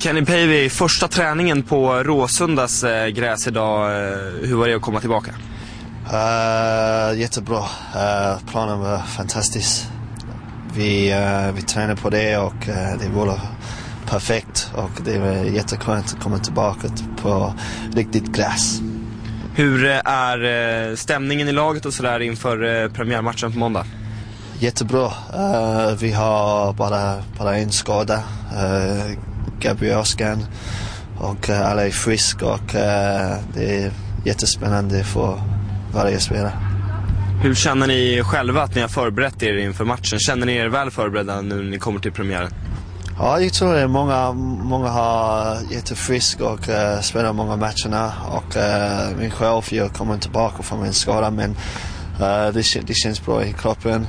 Kenny Päivi, första träningen på Råsundas gräs idag. Hur var det att komma tillbaka? Jättebra. Planen var fantastisk. Vi tränade på det och det var perfekt. Och det var jätteskönt att komma tillbaka på riktigt gräs. Hur är stämningen i laget och sådär inför premiärmatchen på måndag? Jättebra. Vi har bara en skada. Gabriel Oskan. Och alla är friska och det är jättespännande för varje spelare. Hur känner ni själva att ni har förberett er inför matchen? Känner ni er väl förberedda nu när ni kommer till premiären? Ja, jag tror att många har jättefriska och spelar många matcherna. Och min själv, jag kommer tillbaka från min skada, men det känns bra i kroppen.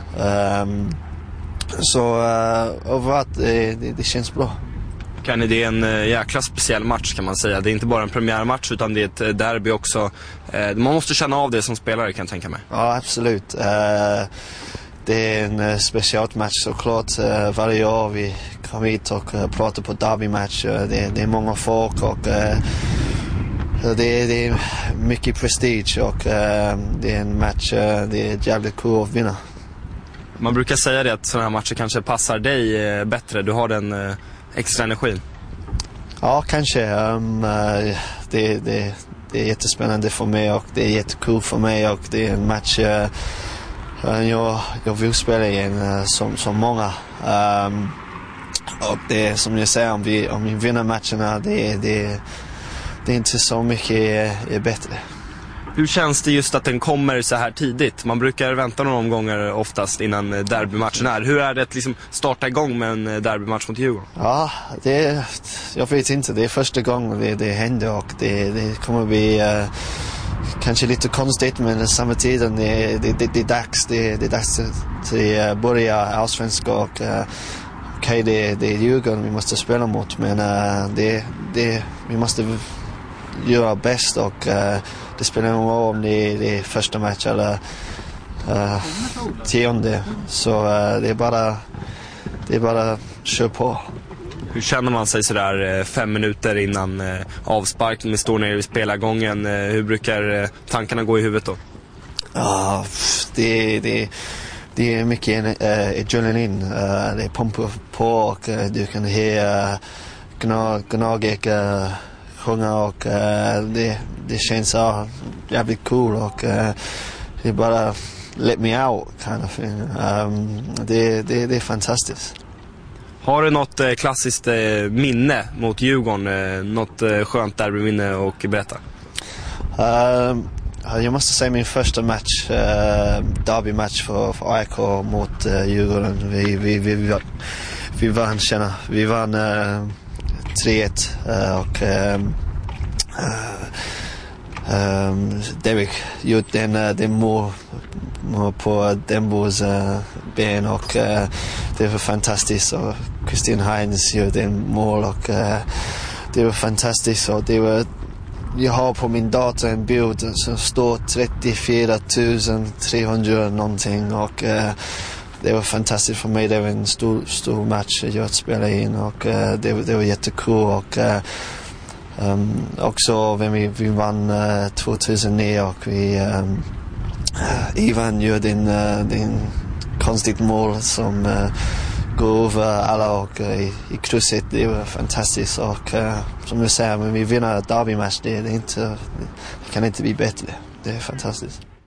Så överallt, det känns bra. Kenny, det är en jäkla speciell match kan man säga. Det är inte bara en premiärmatch utan det är ett derby också. Man måste känna av det som spelare, kan jag tänka mig. Ja, absolut. Det är en speciell match såklart. Varje år vi kommer hit och pratar på derbymatch. Det är många folk och det är mycket prestige och det är en match, det är jävligt kul att vinna. Man brukar säga det att sådana här matcher kanske passar dig bättre. Du har den extra energin. Ja, kanske. Det är jättespännande för mig och det är jättekul för mig och det är en match jag vill spela igen som många. Och det är som jag säger, om vi vinner matcherna, det är inte så mycket bättre. Hur känns det just att den kommer så här tidigt? Man brukar vänta några omgångar oftast innan derbymatchen är. Hur är det att liksom starta igång med en derbymatch mot Djurgården? Ja, jag vet inte. Det är första gången det händer och det kommer bli kanske lite konstigt, men samma tiden det är dags. Det är dags att börja allsvenska och okej, det är Djurgården vi måste spela mot, men vi måste göra bäst och det spelar ingen roll om det är första match eller 10:e. Så det är bara kör på. Hur känner man sig sådär 5 minuter innan avsparken med står nere vid spelargången? Hur brukar tankarna gå i huvudet då? Ja, det är mycket adrenalin. Det pumpar på och du kan höra Gnagek sjunga och det känns jävligt cool och det är bara let me out kind of thing. Det är fantastiskt. Har du något klassiskt minne mot Djurgården? Något skönt derbyminne och berätta? Jag måste säga min första match, derbymatch för AIK mot Djurgården. Vi vann 3-1 och Derek gjorde den mål på Dembos ben och det var fantastiskt, och Christian Heinz gjorde en mål och det var fantastiskt. Och det var, jag har på min dator en bild som står 34 300 någonting och det var fantastiskt för mig. Det var en stor match jag spelade in och det var jättekul. Och också vi vann 2009 och Ivan gjorde en konstigt mål som går över alla och i krysset. Det var fantastiskt och som du säger, men vi vinner derbymatch, det kan inte bli bättre. Det är fantastiskt.